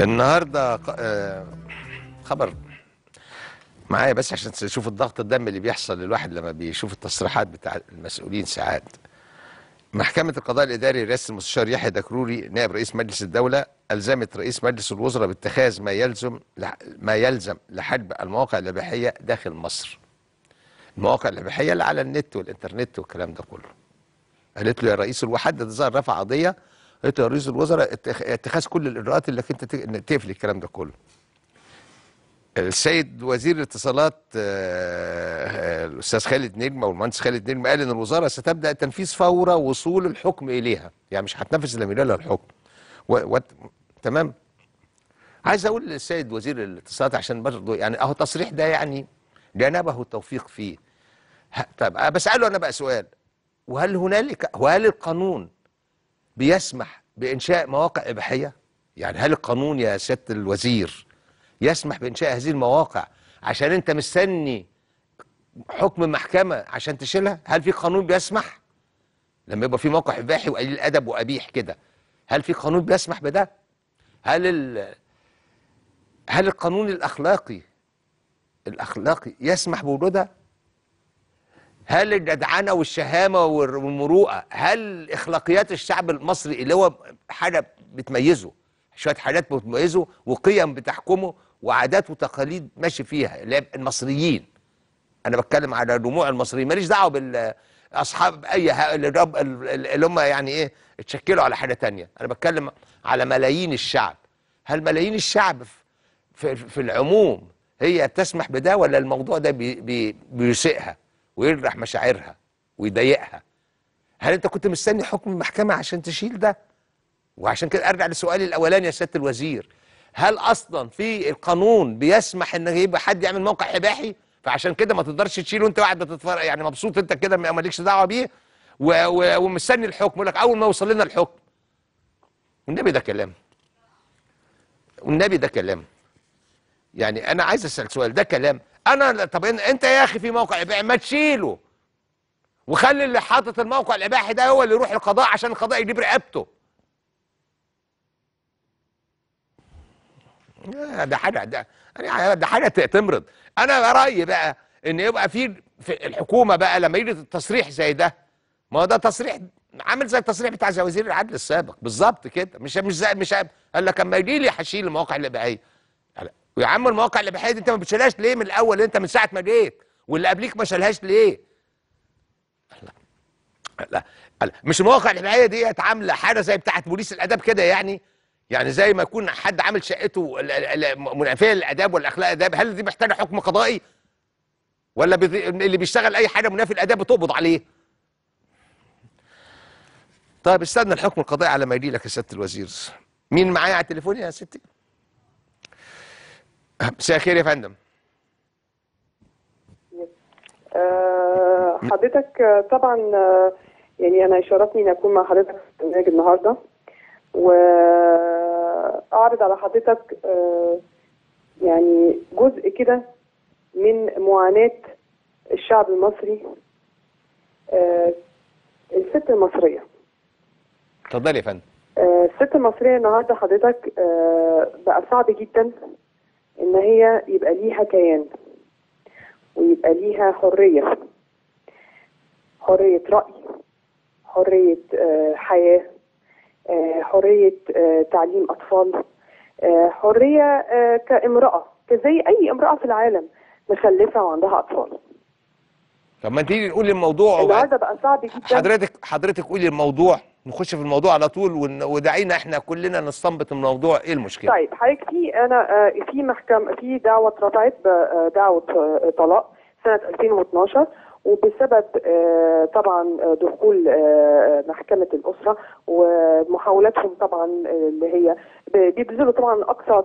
النهارده خبر معايا بس عشان تشوف الضغط الدم اللي بيحصل للواحد لما بيشوف التصريحات بتاع المسؤولين ساعات. محكمة القضاء الإداري رئاسة المستشار يحيى دكروري نائب رئيس مجلس الدولة ألزمت رئيس مجلس الوزراء باتخاذ ما يلزم لحجب المواقع الإباحية داخل مصر. المواقع الإباحية اللي على النت والإنترنت والكلام ده كله. قالت له يا رئيس وحدد الظاهر رفع قضية، قالت له يا رئيس الوزراء اتخاذ كل الإجراءات اللي انت تقفل الكلام ده كله. السيد وزير الاتصالات الاستاذ خالد نجم او المهندس خالد نجم قال ان الوزاره ستبدا التنفيذ فور وصول الحكم اليها، يعني مش هتنفذ لما يجي لها الحكم. تمام. عايز اقول للسيد وزير الاتصالات عشان برضه يعني اهو التصريح ده يعني جنبه التوفيق فيه. طب بساله انا بقى سؤال، وهل القانون بيسمح بانشاء مواقع اباحيه؟ يعني هل القانون يا سياده الوزير يسمح بإنشاء هذه المواقع عشان أنت مستني حكم محكمة عشان تشيلها؟ هل في قانون بيسمح؟ لما يبقى في موقع إباحي وقليل أدب وقبيح كده، هل في قانون بيسمح بده؟ هل القانون الأخلاقي يسمح بوجودها؟ هل الجدعنة والشهامة والمروءة، هل أخلاقيات الشعب المصري اللي هو حاجة بتميزه، شوية حاجات بتميزه وقيم بتحكمه وعادات وتقاليد ماشي فيها المصريين. انا بتكلم على جموع المصريين، ماليش دعوه باصحاب اللي هم يعني ايه اتشكلوا على حاجه تانية. انا بتكلم على ملايين الشعب. هل ملايين الشعب في العموم هي تسمح بده، ولا الموضوع ده بيسيئها ويجرح مشاعرها ويضايقها؟ هل انت كنت مستني حكم المحكمه عشان تشيل ده؟ وعشان كده ارجع لسؤالي الاولاني يا سياده الوزير، هل اصلا في القانون بيسمح ان يبقى حد يعمل موقع اباحي فعشان كده ما تقدرش تشيله وانت قاعد بتتفرج يعني مبسوط انت كده مالكش دعوه بيه ومستني الحكم؟ يقول لك اول ما يوصل لنا الحكم. والنبي ده كلام، والنبي ده كلام. يعني انا عايز اسال سؤال، ده كلام؟ طب انت يا اخي في موقع اباحي ما تشيله وخلي اللي حاطط الموقع الاباحي ده هو اللي يروح القضاء عشان القضاء يجيب رقبته. ده حاجه تمرض. انا رايي بقى ان يبقى في الحكومه بقى لما يجي تصريح زي ده، ما هو ده تصريح عامل زي التصريح بتاع وزير العدل السابق بالظبط كده. مش قال لك اما يجي لي هشيل المواقع الاباحيه. يا عم المواقع الاباحيه دي انت ما بتشيلهاش ليه من الاول؟ انت من ساعه ما جيت واللي قبليك ما شالهاش ليه؟ لا لا، مش المواقع الاباحيه دي عامله حاجه زي بتاعه بوليس الاداب كده يعني زي ما يكون حد عامل شقته منافيه للاداب والاخلاق الاداب. هل دي محتاجه حكم قضائي؟ ولا اللي بيشتغل اي حاجه منافي للاداب بتقبض عليه؟ طيب استنى الحكم القضائي على ما يجي لك يا سياده الوزير. مين معايا على التليفون يا ستي؟ مساء الخير يا فندم. حضرتك طبعا يعني انا يشرفني ان اكون مع حضرتك في البرنامج النهارده واعرض على حضرتك يعني جزء كده من معاناة الشعب المصري، الست المصرية. اتفضلي يا فندم. الست المصرية النهارده حضرتك بقى صعب جدا ان هي يبقى ليها كيان ويبقى ليها حرية رأي، حرية حياة، حرية تعليم أطفال، حرية كامرأة زي أي امرأة في العالم مخلفة وعندها أطفال. طب ما تيجي نقول الموضوع النهارده بقى صعب جدا. حضرتك قولي الموضوع، نخش في الموضوع على طول ودعينا احنا كلنا نستنبط الموضوع. ايه المشكله؟ طيب حضرتك في محكمة في دعوة اترفعت بدعوة طلاق سنة 2012 وبسبب طبعا دخول محكمة الأسرة ومحاولاتهم طبعا اللي هي بيبذلوا طبعا أقصى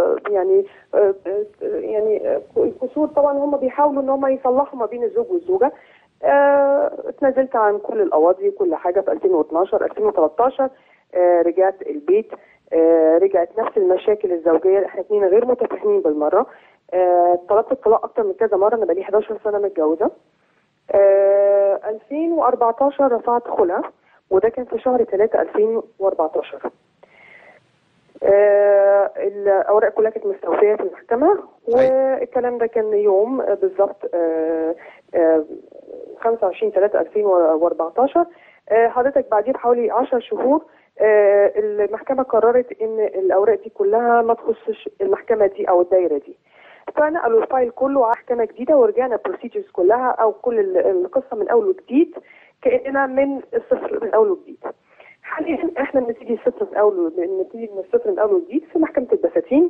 يعني القصور. طبعا هم بيحاولوا ان هم يصلحوا ما بين الزوج والزوجة. اتنازلت عن كل القواضي كل حاجة في 2012. 2013 رجعت البيت، رجعت نفس المشاكل الزوجية، احنا اتنين غير متفاهمين بالمرة. طلبت الطلاق أكتر من كذا مرة، أنا بقالي 11 سنة متجوزة. 2014 رفعت خلع وده كان في شهر 3 2014. الاوراق كلها كانت مستوفيه في المحكمه، والكلام ده كان يوم بالظبط 25/3/2014. حضرتك بعديه بحوالي 10 شهور المحكمه قررت ان الاوراق دي كلها ما تخصش المحكمه دي او الدايره دي، فنقلوا الفايل كله على محكمه جديده، ورجعنا البروسيجرز كلها او كل القصه من اول وجديد، كاننا من الصفر من اول وجديد. حاليا احنا بنبتدي من الصفر من اول وجديد في محكمه البساتين.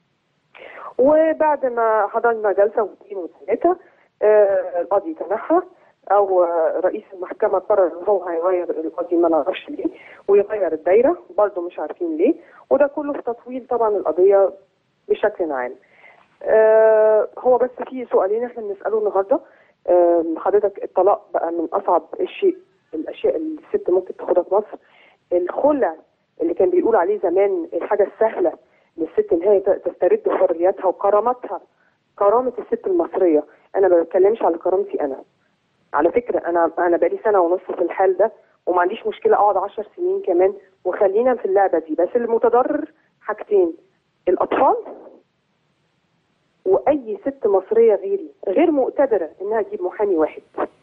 وبعد ما حضرنا جلسه واثنين وثلاثه القاضي تنحى، او رئيس المحكمه قرر ان هو هيغير القاضي، ما نعرفش ليه، ويغير الدايره برضه مش عارفين ليه، وده كله في تطويل طبعا القضيه بشكل عام. هو بس في سؤالين احنا بنساله النهارده. حضرتك الطلاق بقى من اصعب الاشياء اللي الست ممكن تاخدها في مصر. الخلع اللي كان بيقول عليه زمان الحاجه السهله للست ان هي تسترد حريتها وكرامتها، كرامه الست المصريه. انا ما بتكلمش على كرامتي انا، على فكره انا بقالي سنه ونص في الحال ده وما عنديش مشكله اقعد 10 سنين كمان، وخلينا في اللعبه دي. بس المتضرر حاجتين: الاطفال، واي ست مصريه غيري غير مقتدره انها تجيب محامي واحد.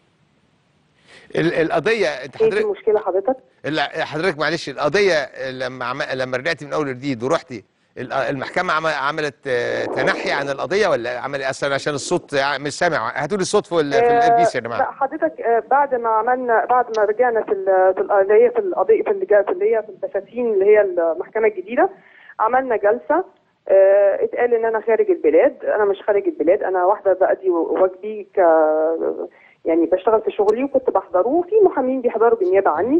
القضيه انت ايه دي المشكله حضرتك؟ حضرتك معلش، القضيه لما رجعتي من اول وجديد ورحتي المحكمه عملت تنحي عن القضيه، ولا عمل اصلا عشان الصوت مش سامع؟ هاتوا لي الصوت في الاربيس يا جماعه. لا حضرتك، بعد ما رجعنا في اللي هي في القضيه اللي هي في البساتين اللي هي المحكمه الجديده، عملنا جلسه. اتقال ان انا خارج البلاد. انا مش خارج البلاد، انا واحده بأدي واجبي يعني بشتغل في شغلي وكنت بحضره، وفي محامين بيحضروا بالنيابه عني.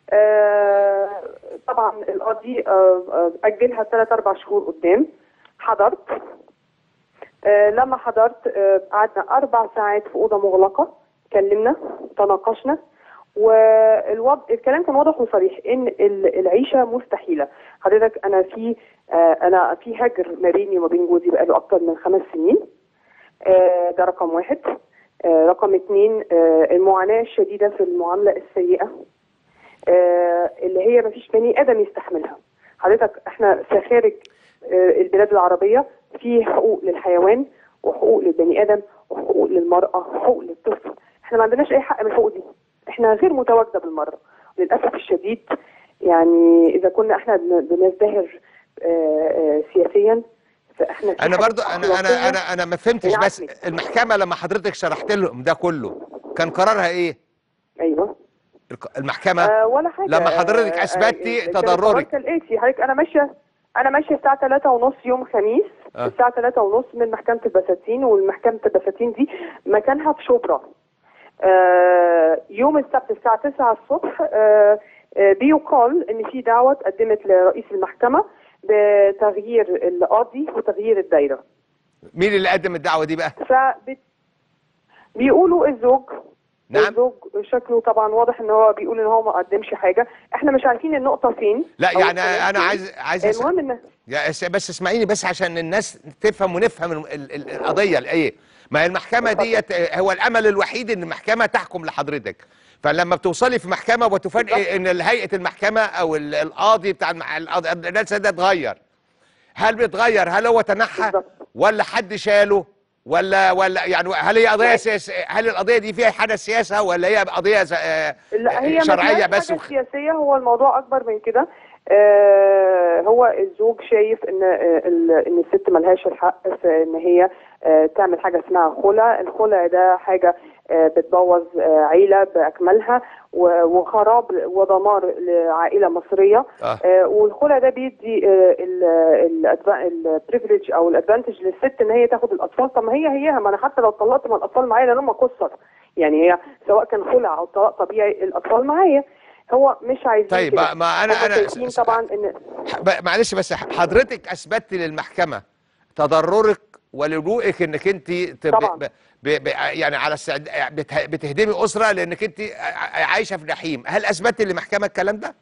طبعا القاضي اجلها 3-4 شهور قدام. حضرت. لما حضرت قعدنا 4 ساعات في اوضه مغلقه، اتكلمنا تناقشنا، الكلام كان واضح وصريح ان العيشه مستحيله. حضرتك انا في هجر ما بيني وما بين جوزي بقاله اكتر من 5 سنين. ده رقم 1. رقم 2 المعاناه الشديده في المعامله السيئه اللي هي ما فيش بني ادم يستحملها. حضرتك احنا في خارج البلاد العربيه في حقوق للحيوان وحقوق للبني ادم وحقوق للمراه وحقوق للطفل. احنا ما عندناش اي حق من الحقوق دي، احنا غير متواجده بالمره للاسف الشديد. يعني اذا كنا احنا بنزدهر سياسيا، فاحنا انا برضو انا ما فهمتش. بس المحكمه لما حضرتك شرحت لهم ده كله كان قرارها ايه؟ ايوه المحكمه ولا حاجه. لما حضرتك اثبتي تضررك كالاتي: حضرتك انا ماشيه الساعه 3:30 يوم خميس. الساعه 3:30 من محكمه البساتين، والمحكمه البساتين دي مكانها في شبرا. يوم السبت الساعه 9 الصبح بيقال ان في دعوه اتقدمت لرئيس المحكمه بتغيير القاضي وتغيير الدايره. مين اللي قدم الدعوه دي بقى؟ بيقولوا الزوج. نعم. الزوج شكله طبعا واضح ان هو بيقول ان هو ما قدمش حاجه. احنا مش عارفين النقطه فين. لا يعني انا عايز المهم ان بس اسمعيني بس عشان الناس تفهم ونفهم القضيه الايه. ما المحكمه ديت هو الامل الوحيد ان المحكمه تحكم لحضرتك. فلما بتوصلي في محكمه وتفاجئي ان هيئه المحكمه او القاضي بتاع الناس ده اتغير، هل بيتغير؟ هل هو تنحى ولا حد شاله ولا يعني هل هي قضيه سياسيه؟ هل القضيه دي فيها حاجه سياسه ولا هي قضيه لا هي شرعيه بس؟ حاجة سياسيه. هو الموضوع اكبر من كده. هو الزوج شايف ان الست ملهاش الحق في ان هي تعمل حاجه اسمها خلع. الخلع ده حاجه بتبوظ عيله باكملها وخراب ودمار لعائله مصريه. والخلع ده بيدي البريفليج او الادفانتج للست ان هي تاخد الاطفال. طب ما هي ما انا حتى لو طلقت ما الاطفال معايا لان هم قصر. يعني هي سواء كان خلع او طلاق طبيعي الاطفال معايا. هو مش عايزين طيب كده. ما انا طبعا ان معلش بس حضرتك اثبتت للمحكمه تضررك ولجوءك انك انت يعني على بتهدمي اسره لانك انت عايشه في جحيم. هل اثبتت للمحكمه الكلام ده؟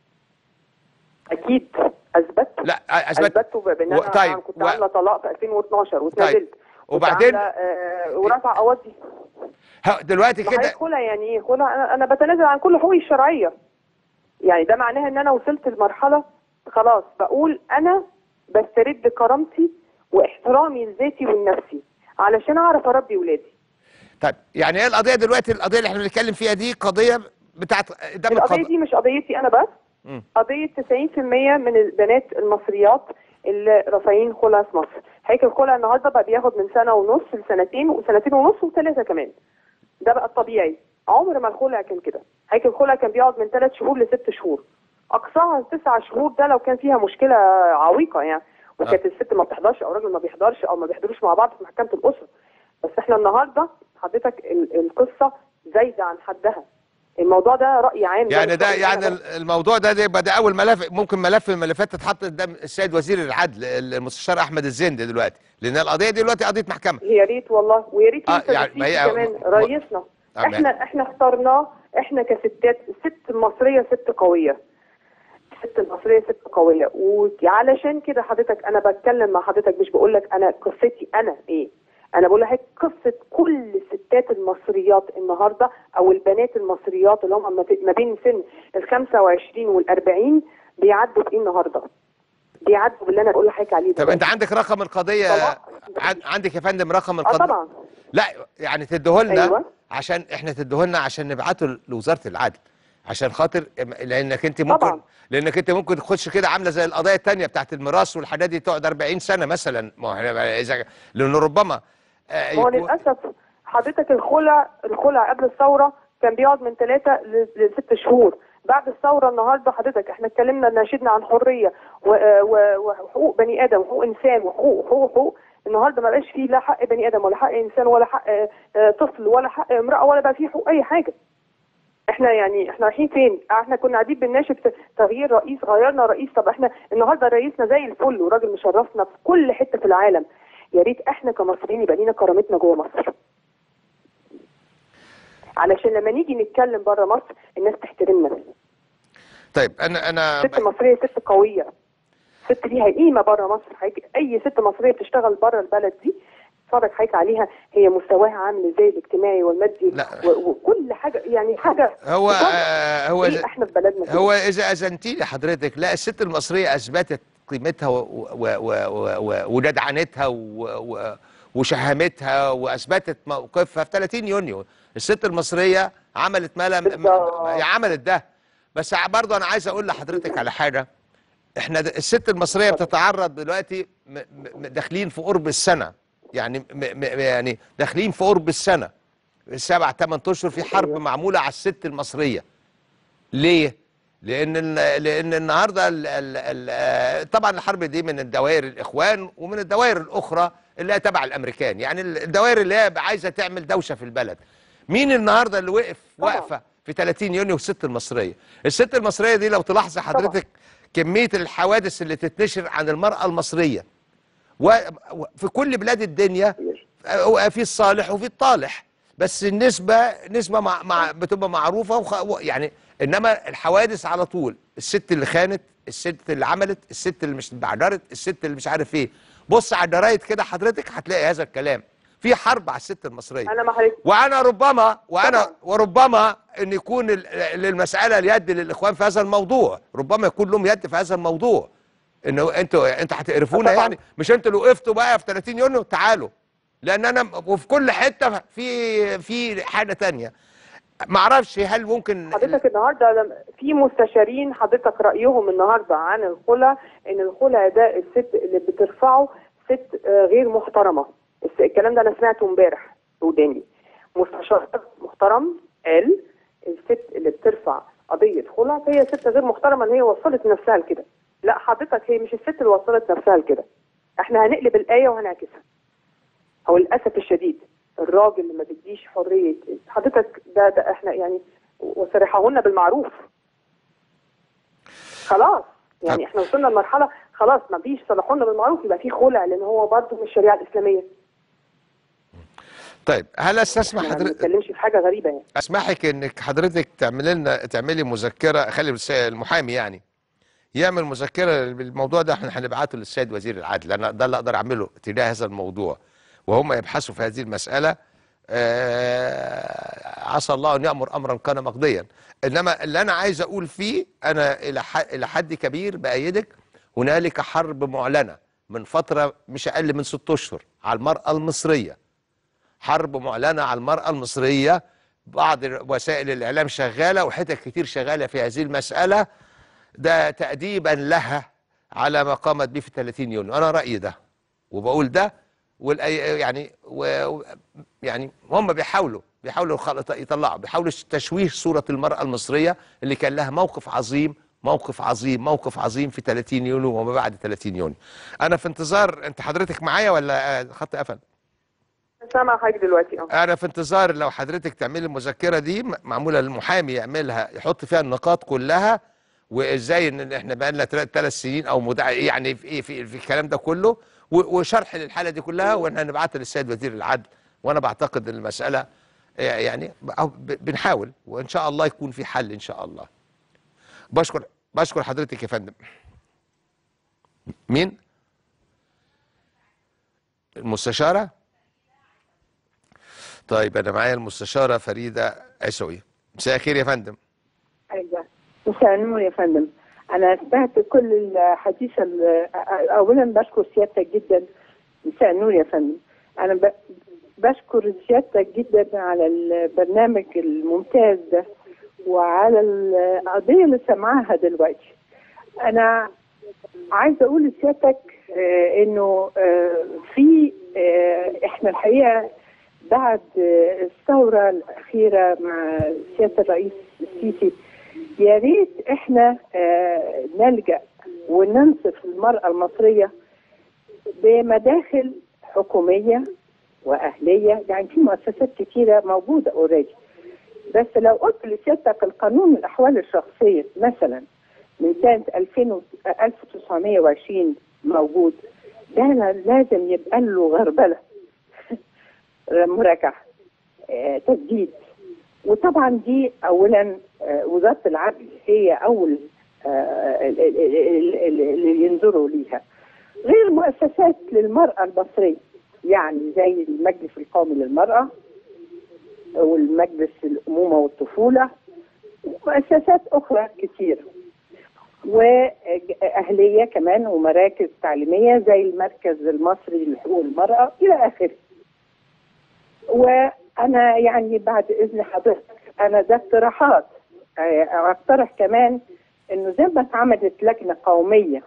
اكيد اثبت. لا اثبته بان انا كنت عامله طلاق في 2012 واتنازلت. وبعدين ورفع قواضي. دلوقتي كده خلع يعني ايه خلع؟ انا بتنازل عن كل حقوقي الشرعيه. يعني ده معناها ان انا وصلت لمرحله خلاص بقول انا بسترد كرامتي واحترامي لذاتي ولنفسي علشان اعرف اربي ولادي. طيب يعني ايه القضيه دلوقتي؟ القضيه اللي احنا بنتكلم فيها دي قضيه بتاعت قدام القضيه القضاء. دي مش قضيتي انا بس، قضيه 90% من البنات المصريات اللي رافعين خلع في مصر. هيكل الخلع النهارده بقى بياخد من سنه ونص لسنتين وسنتين ونص وثلاثه كمان. ده بقى الطبيعي. عمر ما الخلع كان كده. هيكل الخلع كان بيقعد من 3 شهور ل6 شهور. اقصاها 9 شهور، ده لو كان فيها مشكله عويقه يعني، وكانت الست ما بتحضرش او الراجل ما بيحضرش او ما بيحضروش مع بعض في محكمه الاسره. بس احنا النهارده حضرتك القصه زايده عن حدها. الموضوع ده راي عام. يعني ده يعني الموضوع ده يبقى ده اول ملف، ممكن ملف من الملفات تتحط قدام السيد وزير العدل المستشار احمد الزند دلوقتي، لان القضيه دي دلوقتي قضيه محكمه. يا ريت والله، ويا ريت يعني كمان رئيسنا. احنا اخترناه، احنا كستات. الست المصريه ست قويه. الست المصريه ست قويه، وعلشان كده حضرتك انا بتكلم مع حضرتك، مش بقول لك انا قصتي انا ايه، انا بقول لك قصه كل الستات المصريات النهارده، او البنات المصريات اللي هم ما بين سن ال 25 وال 40 بيعدوا بايه النهارده؟ بيعدوا باللي انا بقول لحضرتك عليه ده. طب انت عندك رقم القضيه؟ عندك يا فندم رقم القضيه؟ طبعا. لا يعني تديهولنا. أيوة. عشان احنا تديهولنا عشان نبعته لوزاره العدل، عشان خاطر لانك انت ممكن طبعا. لانك انت ممكن تخش كده عامله زي القضايا الثانيه بتاعت الميراث والحاجات دي، تقعد 40 سنه مثلا. ما هو اذا لانه ربما هو للاسف حضرتك الخلع قبل الثوره كان بيقعد من 3 ل6 شهور. بعد الثوره النهارده حضرتك احنا اتكلمنا ناشدنا عن حريه وحقوق بني ادم وحقوق انسان وحقوق. النهارده ما بقاش فيه لا حق بني ادم ولا حق انسان ولا حق طفل ولا حق امراه ولا بقى فيه حقوق اي حاجه. احنا رايحين فين؟ احنا كنا قاعدين بنناشد تغيير رئيس، غيرنا رئيس. طب احنا النهارده رئيسنا زي الفل وراجل مشرفنا في كل حته في العالم. يا ريت احنا كمصريين يبقى لينا كرامتنا جوه مصر، علشان لما نيجي نتكلم بره مصر الناس تحترمنا. طيب انا الست المصريه ست قويه، ست ليها قيمه بره مصر. اي ست مصريه بتشتغل بره البلد دي اتفرج حضرتك عليها، هي مستواها عامل ازاي الاجتماعي والمادي وكل حاجه، يعني حاجه. هو إيه احنا في بلدنا هو اذا اذنتي لي حضرتك، لا الست المصريه اثبتت قيمتها وجدعنتها وشهامتها، واثبتت موقفها في 30 يونيو. الست المصريه عملت عملت ده. بس برضه انا عايز اقول لحضرتك على حاجه. احنا الست المصريه بتتعرض دلوقتي، داخلين في قرب السنه، يعني داخلين في قرب السنه 7 8 اشهر في حرب معموله على الست المصريه. ليه؟ لان النهارده طبعا الحرب دي من الدوائر الاخوان ومن الدوائر الاخرى اللي هي تبع الامريكان، يعني الدوائر اللي هي عايزه تعمل دوشه في البلد. مين النهارده اللي واقفه في 30 يونيو؟ الست المصريه. الست المصريه دي لو تلاحظي حضرتك كميه الحوادث اللي تتنشر عن المراه المصريه وفي كل بلاد الدنيا، في الصالح وفي الطالح، بس النسبه بتبقى معروفه يعني. انما الحوادث على طول، الست اللي خانت، الست اللي عملت، الست اللي مش بعدرت، الست اللي مش عارف ايه. بص على الجرايد كده حضرتك هتلاقي هذا الكلام. في حرب على الست المصريه. وانا وربما ان يكون للمساله اليد للاخوان في هذا الموضوع، ربما يكون لهم يد في هذا الموضوع. انه انتوا هتقرفونا يعني. مش انتوا اللي وقفتوا بقى في 30 يونيو؟ تعالوا. لان انا وفي كل حته في حاجه ثانيه. ما اعرفش هل ممكن حضرتك النهارده في مستشارين حضرتك رايهم النهارده عن الخلع، ان الخلع ده الست اللي بترفعه ست غير محترمه. الكلام ده انا سمعته امبارح وداني. مستشار محترم قال الست اللي بترفع قضيه خلع فهي ست غير محترمه، ان هي وصلت نفسها لكده. لا حضرتك، هي مش الست اللي وصلت نفسها لكده. احنا هنقلب الايه وهنعكسها. هو للاسف الشديد الراجل اللي ما بيديش حريه حضرتك ده احنا يعني وسرحهن بالمعروف. خلاص يعني احنا وصلنا لمرحله خلاص ما فيش صلحهن بالمعروف، يبقى في خلع، لان هو برضه من الشريعه الاسلاميه. طيب هل استسمح حضرتك؟ ما بنتكلمش في حاجه غريبه يعني. اسمحك انك حضرتك تعملي مذكره، خلي المحامي يعني يعمل مذكره بالموضوع ده. احنا هنبعته للسيد وزير العدل. انا ده اللي اقدر اعمله تجاه هذا الموضوع، وهم يبحثوا في هذه المساله عسى الله ان يامر امرا كان مقضيا. انما اللي انا عايز اقول فيه، انا الى حد كبير بايدك. هنالك حرب معلنه من فتره مش اقل من 6 اشهر على المراه المصريه، حرب معلنه على المراه المصريه. بعض وسائل الاعلام شغاله وحتت كتير شغاله في هذه المساله، ده تأديبا لها على ما قامت به في 30 يونيو. انا رايي ده وبقول ده، يعني هم بيحاولوا يطلعوا، بيحاولوا تشويه صورة المرأة المصرية اللي كان لها موقف عظيم، موقف عظيم، موقف عظيم في 30 يونيو وما بعد 30 يونيو. انا في انتظار، انت حضرتك معايا ولا خط قفل؟ سامع حاجه دلوقتي. انا في انتظار لو حضرتك تعملي المذكرة دي معمولة للمحامي يعملها، يحط فيها النقاط كلها، وازاي ان احنا بقى لنا 3 سنين او يعني في ايه في الكلام ده كله، وشرح للحاله دي كلها، وان هنبعتها للسيد وزير العدل. وانا بعتقد ان المساله يعني بنحاول، وان شاء الله يكون في حل ان شاء الله. بشكر حضرتك يا فندم. مين؟ المستشاره؟ طيب انا معايا المستشاره فريده عيسوي. مساء الخير يا فندم. ايوه، مساء النور يا فندم. انا سمعت كل الحديث. اولا بشكر سيادتك جدا. مساء النور يا فندم. انا بشكر سيادتك جدا على البرنامج الممتاز ده وعلى القضيه اللي سمعها دلوقتي. انا عايزه اقول لسيادتك انه في احنا الحقيقه بعد الثوره الاخيره مع سياده الرئيس السيسي، يا ريت احنا نلجأ وننصف المرأة المصرية بمداخل حكومية وأهلية. يعني في مؤسسات كتيرة موجودة اوريدي، بس لو قلت لسيادتك القانون الأحوال الشخصية مثلا من سنة 1920 موجود، ده لازم يبقى له غربلة مراجعة تجديد. وطبعا دي اولا وزاره العدل هي اول اللي ينظروا ليها، غير مؤسسات للمراه المصريه يعني زي المجلس القومي للمراه والمجلس الامومه والطفوله ومؤسسات اخرى كثيره، واهليه كمان ومراكز تعليميه زي المركز المصري لحقوق المراه الى اخره. وانا يعني بعد اذن حضرتك انا ده اقتراحات، اقترح كمان انه زي ما اتعملت لجنه قوميه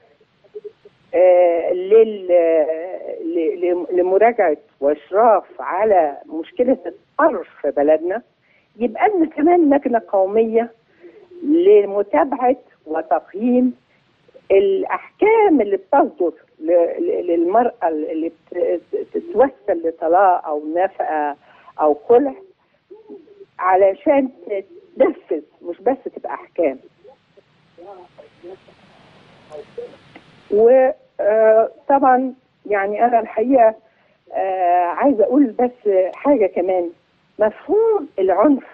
لمراجعه واشراف على مشكله الطرف في بلدنا، يبقى لنا كمان لجنه قوميه لمتابعه وتقييم الاحكام اللي بتصدر للمراه اللي تتوسل لطلاق او نفقه او خلع، علشان تنفذ مش بس تبقى احكام. وطبعا يعني انا الحقيقه عايزه اقول بس حاجه كمان، مفهوم العنف.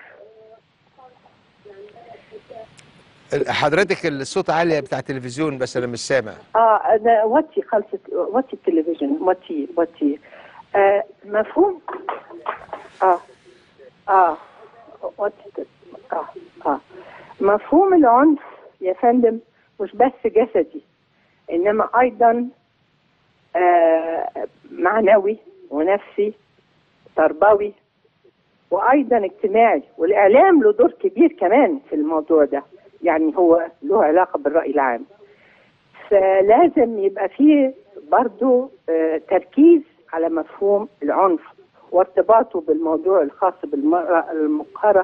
حضرتك الصوت عالي بتاع التلفزيون بس انا مش سامع. انا وطي خلصت، وطي التلفزيون، وطي مفهوم وطي مفهوم العنف يا فندم مش بس جسدي، انما ايضا معنوي ونفسي تربوي وايضا اجتماعي، والاعلام له دور كبير كمان في الموضوع ده، يعني هو له علاقه بالراي العام. فلازم يبقى فيه برضو تركيز على مفهوم العنف وارتباطه بالموضوع الخاص بالمرأة المقهرة،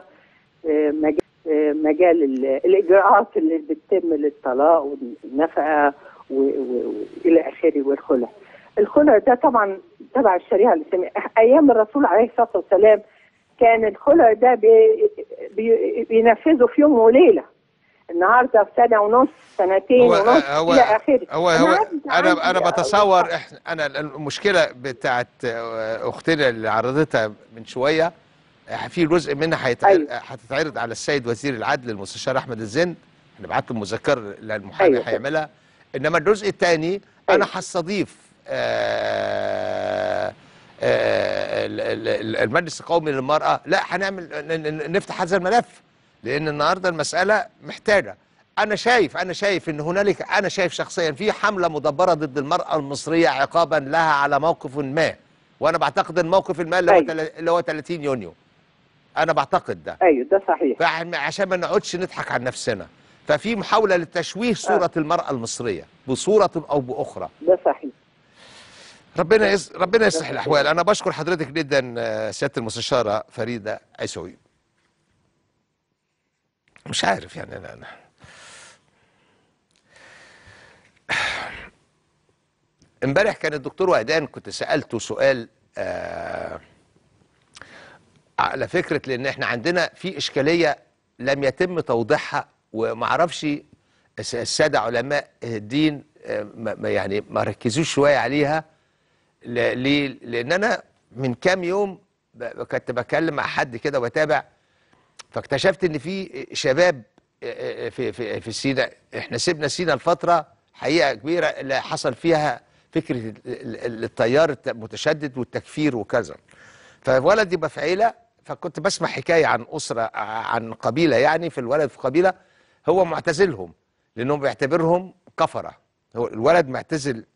مجال الإجراءات اللي بتتم للطلاق والنفقة وإلى آخره والخلع. الخلع ده طبعا تبع الشريعة الإسلامية. أيام الرسول عليه الصلاة والسلام كان الخلع ده بينفذه في يوم وليلة. النهارده في سنه ونص، سنتين ونص الى اخره. انا بتصور انا المشكله بتاعت اختنا اللي عرضتها من شويه، في جزء منها هتتعرض على السيد وزير العدل المستشار احمد الزند، احنا بعت له مذكره للمحامي هيعملها. انما الجزء الثاني انا هستضيف المجلس القومي للمرأة، لا هنعمل نفتح هذا الملف، لأن النهارده المسألة محتاجة. أنا شايف إن هنالك، أنا شايف شخصيا في حملة مدبرة ضد المرأة المصرية عقابا لها على موقف ما، وأنا بعتقد الموقف ما اللي هو 30 يونيو. أنا بعتقد ده. ايوه ده صحيح. عشان ما نقعدش نضحك على نفسنا، ففي محاولة لتشويه صورة المرأة المصرية بصورة أو بأخرى. ده صحيح. ربنا يصلح الأحوال. أنا بشكر حضرتك جدا سيادة المستشارة فريدة عيسوي. مش عارف يعني أنا امبارح كان الدكتور وهدان كنت سألته سؤال على فكرة، لأن احنا عندنا في إشكالية لم يتم توضيحها، ومعرفش السادة علماء الدين يعني ما ركزوش شوية عليها. ليه؟ لأن أنا من كام يوم كنت بكلم مع حد كده وبتابع، فاكتشفت إن في شباب في سيناء. احنا سيبنا سيناء الفترة حقيقة كبيرة اللي حصل فيها فكرة التيار المتشدد والتكفير وكذا. فولد يبقى في عيلة، فكنت بسمع حكاية عن أسرة، عن قبيلة يعني، في الولد في قبيلة هو معتزلهم لأنهم بيعتبرهم كفرة، هو الولد معتزل.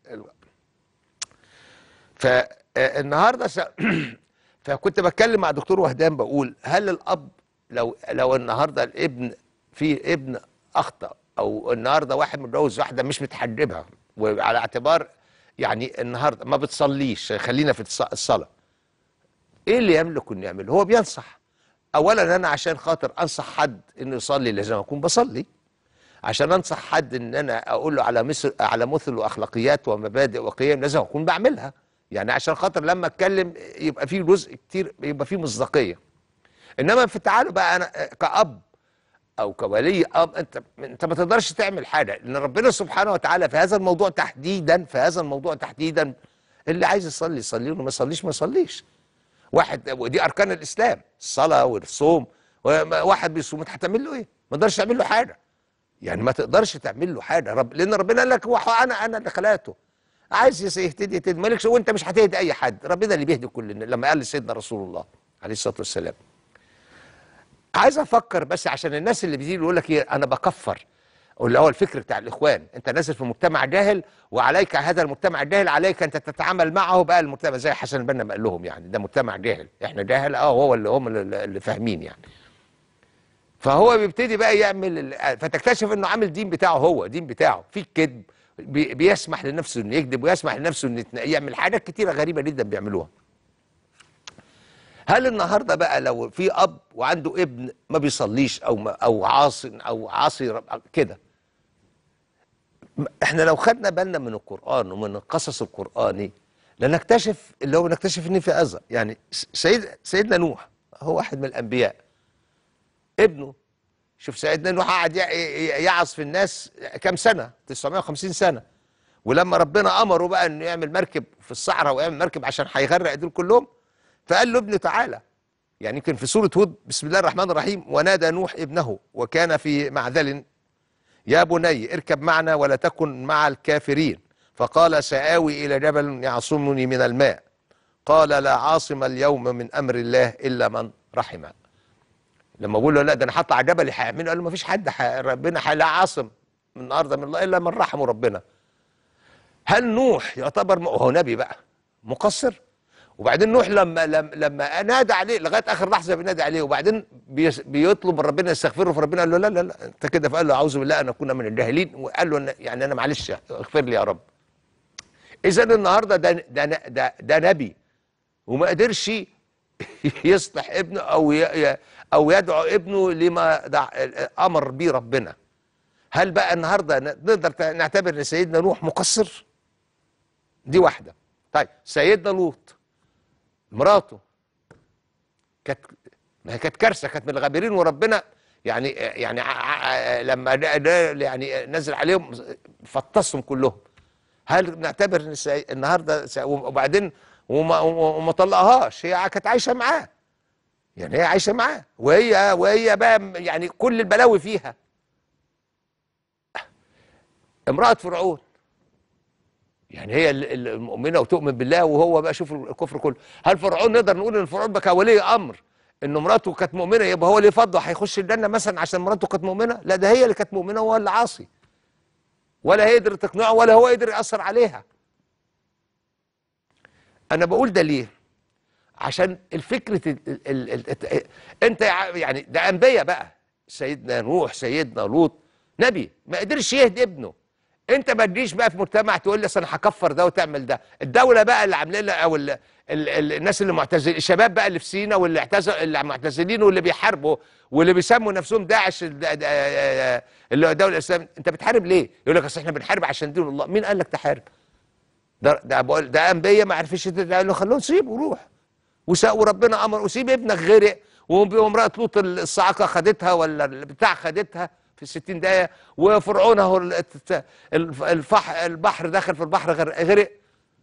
فالنهارده فكنت بتكلم مع دكتور وهدان بقول هل الأب لو النهارده الابن في ابن أخطأ، أو النهارده واحد متجوز واحدة مش متحجبها، وعلى اعتبار يعني النهارده ما بتصليش، خلينا في الصلاة، ايه اللي يملك انه يعمله؟ هو بينصح. اولا انا عشان خاطر انصح حد انه يصلي لازم اكون بصلي، عشان انصح حد ان انا اقول له على مثل واخلاقيات ومبادئ وقيم لازم اكون بعملها، يعني عشان خاطر لما اتكلم يبقى فيه جزء كتير، يبقى فيه مصداقيه. انما في تعالوا بقى انا كأب او كولي اب، انت ما تقدرش تعمل حاجه، لان ربنا سبحانه وتعالى في هذا الموضوع تحديدا اللي عايز يصلي يصلي، واللي ما يصليش ما يصليش. واحد، ودي اركان الاسلام، الصلاه والصوم، واحد بيصوم هتعمل له ايه؟ ما تقدرش تعمل له حاجه، يعني ما تقدرش تعمل له حاجه، لان ربنا قال لك انا اللي خلقته، عايز يهتدي مالكش، وانت مش هتهدي اي حد، ربنا اللي بيهدي كل الناس، لما قال لسيدنا رسول الله عليه الصلاه والسلام. عايز افكر بس عشان الناس اللي بيجي يقول لك ايه انا بكفر، اللي هو الفكر بتاع الاخوان، انت نازل في مجتمع جاهل، وعليك هذا المجتمع الجاهل، عليك انت تتعامل معه بقى المجتمع زي حسن البنا ما قال لهم، يعني ده مجتمع جاهل، احنا جاهل هو اللي هم اللي فاهمين يعني. فهو بيبتدي بقى يعمل، فتكتشف انه عامل دين بتاعه في كذب، بيسمح لنفسه انه يكذب، ويسمح لنفسه انه يعمل حاجات كتيره غريبه جدا بيعملوها. هل النهارده بقى لو في اب وعنده ابن ما بيصليش او عاصي كده، احنا لو خدنا بالنا من القرآن ومن القصص القرآني لنكتشف ان في اذى. يعني سيدنا نوح هو واحد من الانبياء، ابنه، شوف سيدنا نوح قعد يعظ في الناس كام سنة؟ 950 سنة، ولما ربنا امره بقى انه يعمل مركب في الصحراء، ويعمل مركب عشان هيغرق دول كلهم، فقال له ابنه تعالى. يعني يمكن في سورة هود بسم الله الرحمن الرحيم، ونادى نوح ابنه وكان في معذل يا بني اركب معنا ولا تكن مع الكافرين، فقال سآوي إلى جبل يعصمني من الماء، قال لا عاصم اليوم من أمر الله إلا من رحم. لما بقول له لا ده أنا هطلع على جبل هيعمله، قال له ما فيش حد ربنا لا عاصم من الأرض من الله إلا من رحمه ربنا. هل نوح يعتبر هو نبي بقى مقصر؟ وبعدين نوح لما نادى عليه لغايه اخر لحظه بينادي عليه، وبعدين بيطلب من ربنا يستغفره، فربنا قال له لا انت كده، فقال له اعوذ بالله ان اكون من الجاهلين، وقال له يعني انا معلش اغفر لي يا رب. اذا النهارده ده نبي وما قدرش يصلح ابنه او يدعو ابنه لما امر بيه ربنا. هل بقى النهارده نقدر نعتبر ان سيدنا نوح مقصر؟ دي واحده. طيب سيدنا لوط مراته ما هي كانت كارثه، كانت من الغابرين، وربنا يعني لما يعني نزل عليهم فطسهم كلهم. هل نعتبر ان النهارده وبعدين وما طلقهاش، هي كانت عايشه معاه، يعني هي عايشه معاه، وهي بقى يعني كل البلاوي فيها. امراه فرعون يعني هي المؤمنه وتؤمن بالله، وهو بقى شوف الكفر كله. هل فرعون نقدر نقول ان فرعون بقى ولي امر ان مراته كانت مؤمنه يبقى هو اللي يفضل هيخش الجنه مثلا عشان مراته كانت مؤمنه؟ لا، ده هي اللي كانت مؤمنه وهو اللي عاصي، ولا هي قدر تقنعه ولا هو قدر ياثر عليها. انا بقول ده ليه؟ عشان الفكره انت يعني ده انبياء بقى، سيدنا نوح، سيدنا لوط، نبي ما قدرش يهدي ابنه. انت ما تجيش بقى في مجتمع تقول لي انا هكفر ده وتعمل ده. الدوله بقى اللي عاملين لها او الناس اللي معتزلين، الشباب بقى اللي في سينا واللي اللي معتزلين واللي بيحاربوا واللي بيسموا نفسهم داعش اللي هو الدوله الاسلاميه، انت بتحارب ليه؟ يقول لك اصل احنا بنحارب عشان دين الله. مين قال لك تحارب؟ ده انبياء ما عرفش له خلوه سيبه وروح. وربنا امر وسيب ابنك غرق، وامراه لوط الصاعقه خدتها ولا البتاع خدتها في 60 دقيقه، وفرعون اهو البحر دخل في البحر غرق.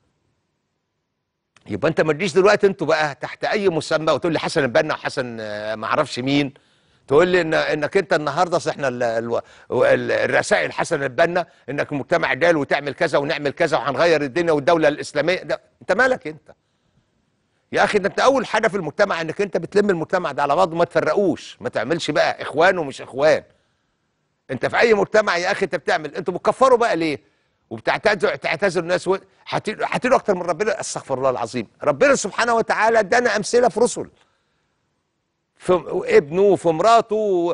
يبقى انت ما تجيش دلوقتي انتوا بقى تحت اي مسمى وتقول لي حسن البنا وحسن ما اعرفش مين، تقول لي انك انت النهارده احنا الرسائل حسن البنا انك المجتمع جال وتعمل كذا ونعمل كذا وهنغير الدنيا والدوله الاسلاميه. ده انت مالك انت يا اخي؟ ده انت اول حاجه في المجتمع انك انت بتلم المجتمع ده على بعضه، ما تفرقوش، ما تعملش بقى اخوان ومش اخوان. انت في اي مجتمع يا اخي انت بتعمل، انتوا بتكفروا بقى ليه؟ وبتعتذروا الناس هتيجوا اكتر من ربنا. استغفر الله العظيم. ربنا سبحانه وتعالى ادانا امثله في رسل، في ابنه وفي مراته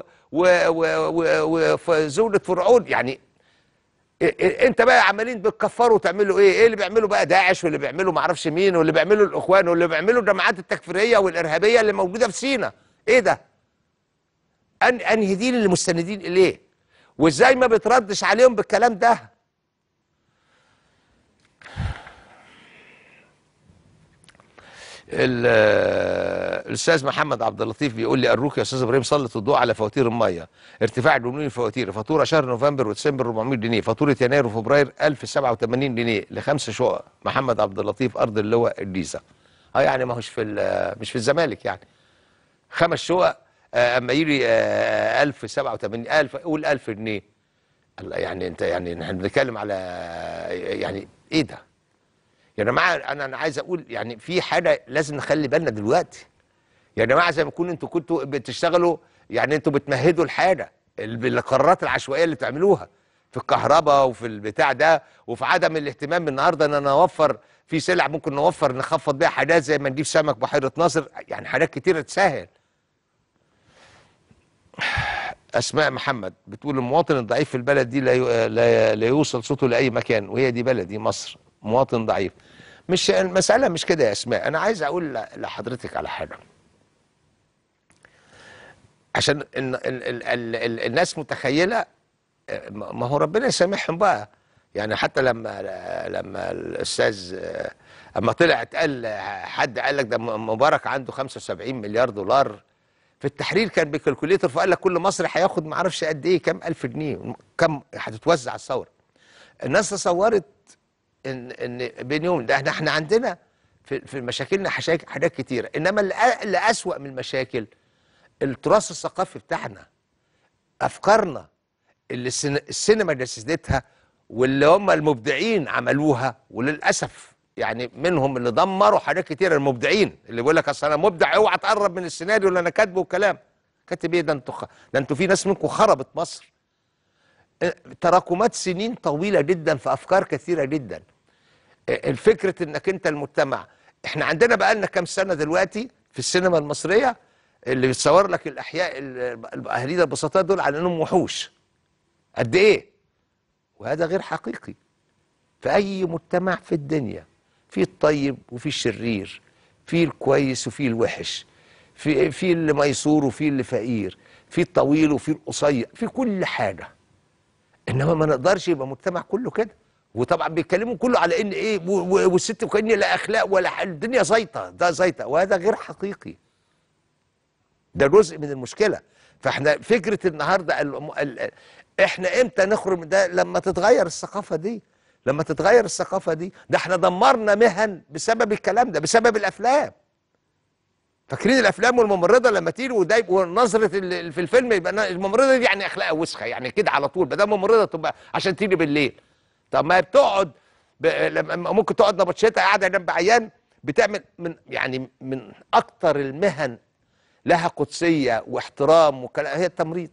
وفي زوجة فرعون. يعني انت بقى عمالين بتكفروا وتعملوا ايه؟ ايه اللي بيعملوا بقى داعش واللي بيعملوا ما اعرفش مين واللي بيعملوا الاخوان واللي بيعملوا الجماعات التكفيريه والارهابيه اللي موجوده في سينا؟ ايه ده؟ انهي دين اللي مستندين اليه؟ وازاي ما بتردش عليهم بالكلام ده؟ الاستاذ محمد عبد اللطيف بيقول لي ارجوك يا استاذ ابراهيم سلط الضوء على فواتير الميه. ارتفاع جنوني الفواتير، فاتوره شهر نوفمبر وديسمبر 400 جنيه، فاتوره يناير وفبراير 1087 جنيه ل5 شقق. محمد عبد اللطيف، ارض اللواء الجيزه. يعني ما هوش مش في الزمالك يعني. 5 شقق اما يجي 1087 قول 1000 جنيه. الله، يعني انت يعني احنا بنتكلم على يعني ايه ده؟ يا جماعه انا عايز اقول يعني في حاجه لازم نخلي بالنا دلوقتي. يا جماعه زي ما انتوا كنتوا بتشتغلوا، يعني انتوا بتمهدوا الحاجه بالقرارات العشوائيه اللي بتعملوها في الكهرباء وفي البتاع ده، وفي عدم الاهتمام النهارده ان نوفر في سلع ممكن نخفض بيها حاجات زي ما نجيب سمك بحيره ناصر، يعني حاجات كتيره تسهل. اسماء محمد بتقول المواطن الضعيف في البلد دي لا يوصل صوته لاي مكان، وهي دي بلدي مصر، مواطن ضعيف. مش المساله مش كده يا اسماء. انا عايز اقول لحضرتك على حاجه، عشان الناس متخيله، ما هو ربنا يسامحهم بقى. يعني حتى لما الاستاذ اما طلع اتقال، حد قال لك ده مبارك عنده 75 مليار دولار في التحرير، كان بكالكوليتر، فقال لك كل مصري هياخد ما اعرفش قد ايه، كام الف جنيه، كم هتتوزع الثوره. الناس تصورت ان بين يوم ده احنا عندنا في مشاكلنا حاجات كتيره، انما اللي اسوأ من المشاكل التراث الثقافي بتاعنا، افكارنا اللي السينما جسدتها واللي هم المبدعين عملوها. وللاسف يعني منهم اللي دمروا حاجات كتيره، المبدعين اللي بيقول لك اصل انا مبدع اوعى تقرب من السيناريو اللي انا كاتبه وكلام. كاتب ايه ده؟ انتوا في ناس منكم خربت مصر. تراكمات سنين طويله جدا في افكار كثيره جدا. الفكره انك انت المجتمع، احنا عندنا بقى لنا كام سنه دلوقتي في السينما المصريه اللي بتصور لك الاحياء الاهالينا البسطاء دول على انهم وحوش قد ايه، وهذا غير حقيقي. في اي مجتمع في الدنيا في الطيب وفي الشرير، في الكويس وفي الوحش، في اللي ميسور وفي اللي فقير، في الطويل وفي القصير، في كل حاجه. انما ما نقدرش يبقى مجتمع كله كده. وطبعا بيتكلموا كله على ان ايه والست وكأن لا اخلاق ولا الدنيا زيطه، ده زيطه، وهذا غير حقيقي. ده جزء من المشكله. فاحنا فكره النهارده احنا امتى نخرج من ده؟ لما تتغير الثقافه دي. لما تتغير الثقافه دي. ده احنا دمرنا مهن بسبب الكلام ده، بسبب الافلام. فاكرين الافلام والممرضه لما تيجي ونظره في الفيلم يبقى الممرضه دي يعني اخلاقها وسخه، يعني كده على طول، بدل ممرضه تبقى عشان تيجي بالليل. طب ما بتقعد لما ممكن تقعد نبطشتها قاعده جنب عيان بتعمل من اكتر المهن لها قدسيه واحترام وكلام هي التمريض.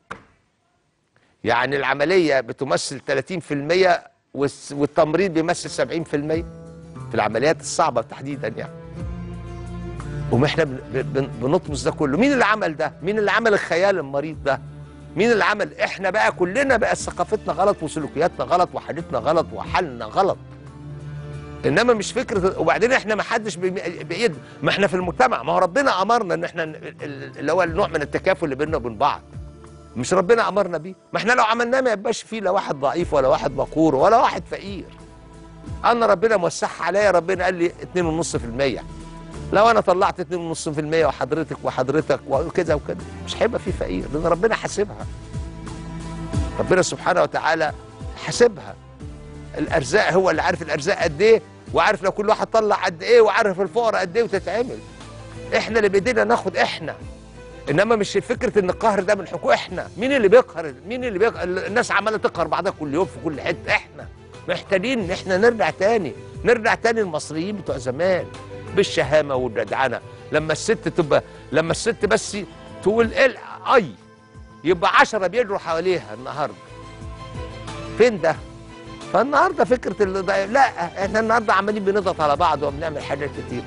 يعني العمليه بتمثل 30% والتمريض بيمثل 70% في العمليات الصعبه تحديدا يعني. واحنا بنطمس ده كله. مين اللي عمل ده؟ مين اللي عمل الخيال المريض ده؟ مين اللي عمل؟ احنا بقى كلنا بقى ثقافتنا غلط وسلوكياتنا غلط وحالتنا غلط وحالنا غلط. انما مش فكره. وبعدين احنا ما حدش بايد، ما احنا في المجتمع، ما هو ربنا امرنا ان احنا اللي هو النوع من التكافل اللي بيننا وبين بعض. مش ربنا امرنا بيه؟ ما احنا لو عملناه ما يبقاش فيه لا واحد ضعيف ولا واحد مقهور ولا واحد فقير. انا ربنا موسعها عليا، ربنا قال لي 2.5%. لو انا طلعت 2.5% وحضرتك وكذا وكذا مش هيبقى فيه فقير، لان ربنا حاسبها. ربنا سبحانه وتعالى حاسبها. الارزاق هو اللي عارف الارزاق قد ايه، وعارف لو كل واحد طلع قد ايه، وعارف الفقراء قد ايه وتتعمل. احنا اللي بايدينا ناخد احنا. انما مش فكره ان القهر ده من حقوق احنا. مين اللي بيقهر؟ الناس عماله تقهر بعضها كل يوم في كل حته. احنا محتاجين ان احنا نرجع تاني المصريين بتوع زمان بالشهامه والجدعنه. لما الست بس تقول اي يبقى 10 بيجروا حواليها. النهارده فين ده؟ فالنهارده فكره لا، احنا النهارده عمالين بنضغط على بعض وبنعمل حاجات كتير.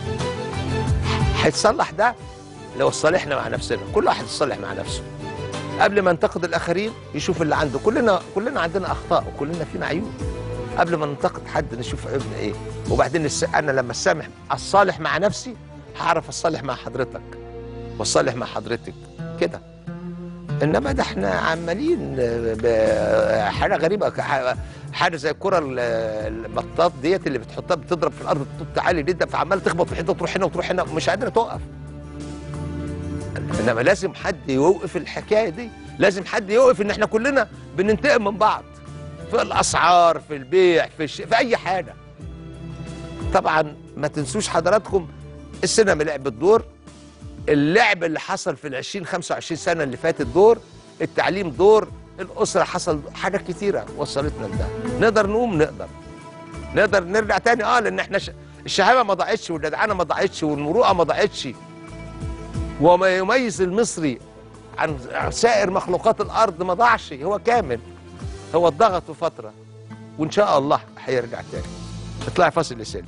هيتصلح ده لو صالحنا مع نفسنا. كل واحد يصلح مع نفسه قبل ما ننتقد الاخرين، يشوف اللي عنده. كلنا عندنا اخطاء وكلنا فينا عيوب. قبل ما ننتقد حد نشوف عيوبنا ايه. وبعدين انا لما اسامح الصالح مع نفسي هعرف اصالح مع حضرتك واصالح مع حضرتك كده. انما ده احنا عمالين حاجه غريبه، حاجه زي الكره المطاط ديت اللي بتحطها بتضرب في الارض بطول عالي جدا، فعمال تخبط في حته وتروح هنا وتروح هنا مش قادره توقف. انما لازم حد يوقف الحكايه دي، لازم حد يوقف ان احنا كلنا بننتقم من بعض في الاسعار، في البيع، في اي حاجه. طبعا ما تنسوش حضراتكم السينما لعبت دور، اللعب اللي حصل في ال 20-25 سنه اللي فاتت دور، التعليم دور، الاسره حصل حاجات كتيره وصلتنا لده. نقدر نقوم، نقدر نرجع تاني. لان احنا الشهامه ما ضاعتش والجدعنه ما ضاعتش والمروءه ما ضاعتش. وما يميز المصري عن سائر مخلوقات الارض ما ضاعش، هو كامل. هو اتضغط في فتره وان شاء الله هيرجع تاني. اطلعي فاصل لساني.